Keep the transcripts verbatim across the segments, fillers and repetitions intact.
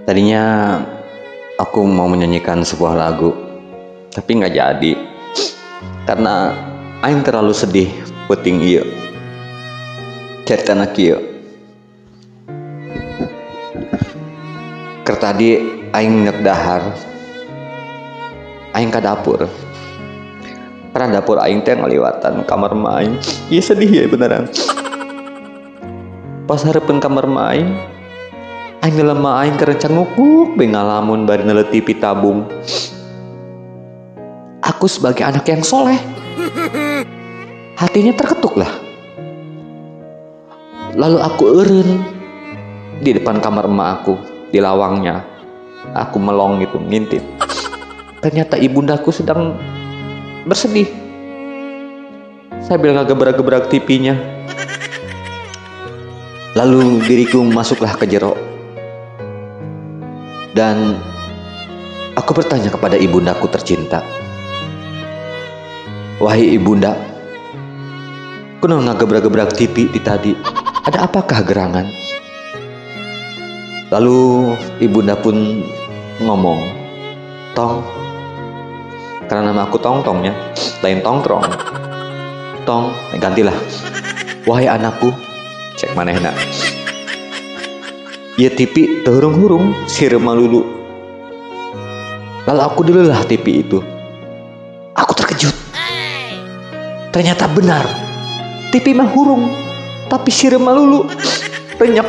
Tadinya aku mau menyanyikan sebuah lagu, tapi nggak jadi karena aing terlalu sedih puting ieu. Ceritana kieu. Keur tadi aing ngeuk dahar. Aing ka dapur. Karena dapur aing teh ngaliwatan kamar ma aing. Ieu sedih ya beneran. Pas hareupeun kamar ma aing, aing dalam ma aing keur cangukuk be ngalamun bari neuleuti T V tabung. Aku sebagai anak yang soleh, hatinya terketuk lah. Lalu aku eureun di depan kamar emak aku, di lawangnya. Aku melong gitu, ngintip. Ternyata ibundaku sedang bersedih sambil ngagebrak-gebrak T V-nya. Lalu diriku masuklah ke jero. Dan aku bertanya kepada ibundaku tercinta, "Wahai ibunda, kunaon ngagebrak-gebrak T V di tadi? Ada apakah gerangan?" Lalu ibunda pun ngomong, "Tong," karena nama aku Tong Tongnya, lain Tongtrong. "Tong," gantilah, "Wahai anakku," cek manehna, "ieu T V teu hurung-hurung sireum malulu." Lalu aku dululah T V itu. Aku terkejut. Ternyata benar, T V mah hurung, tapi sireum malulu, renyep.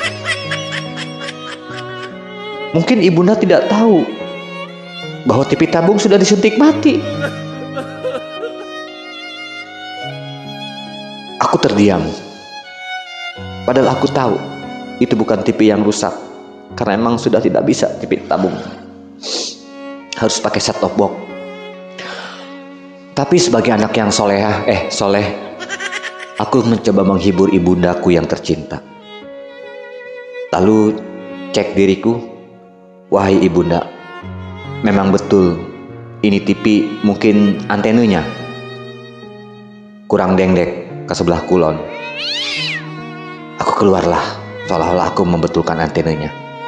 Mungkin ibunda tidak tahu bahwa T V tabung sudah disuntik mati. Aku terdiam. Padahal aku tahu itu bukan T V yang rusak, karena emang sudah tidak bisa T V tabung. Harus pakai set top box. Tapi sebagai anak yang solehah, eh soleh, aku mencoba menghibur ibundaku yang tercinta. Lalu cek diriku, "Wahai ibunda, memang betul ini T V mungkin antenanya kurang dengdek ke sebelah kulon." Aku keluarlah, seolah-olah aku membetulkan antenanya.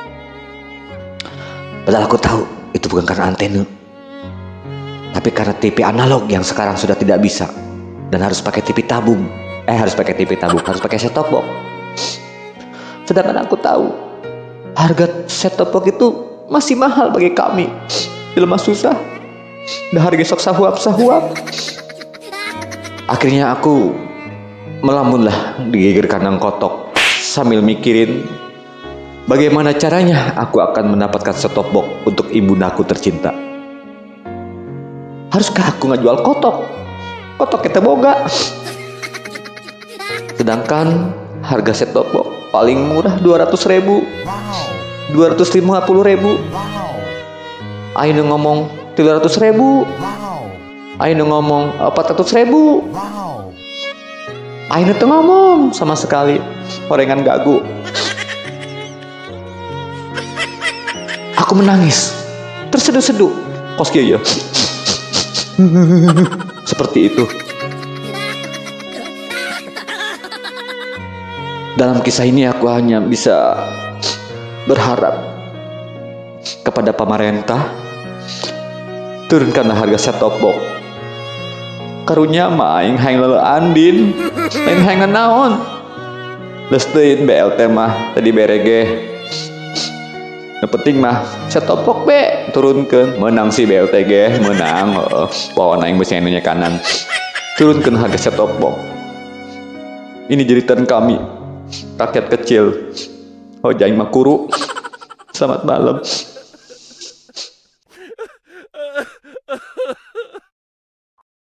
Padahal aku tahu itu bukan karena antena, tapi karena T V analog yang sekarang sudah tidak bisa dan harus pakai T V tabung. Eh harus pakai T V tabung, harus pakai set top box. Sedangkan aku tahu harga set top box itu masih mahal bagi kami. Jelema susah, dah harga sok sahuap-sahuap. Akhirnya aku melamunlah digigir kandang kotok sambil mikirin bagaimana caranya aku akan mendapatkan set top box untuk ibundaku tercinta. Haruskah aku ngajual kotok? Kotok kita boga. Sedangkan harga set top box paling murah dua ratus ribu, dua ratus lima puluh ribu. Ayo ngomong tiga ratus ribu. Ayo ngomong empat ratus ribu. Ayo tuh ngomong sama sekali orengan gagu. Aku menangis, terseduh-seduh, kos kieu ya. Seperti itu. Dalam kisah ini aku hanya bisa berharap kepada pemerintah turunkanlah harga set top box. Karunya mah aing hayang leulean din, lain hayang naon. Geus teuing B L T mah tadi berege. Yang penting mah set top box be turunkeun, menang si B L T ge, menang. Heeh, pohon aing beusi anu nya kanan. Turunkeun harga set top box. Ini jeritan kami, rakyat kecil. Oh, aing mah kuru. Selamat malam.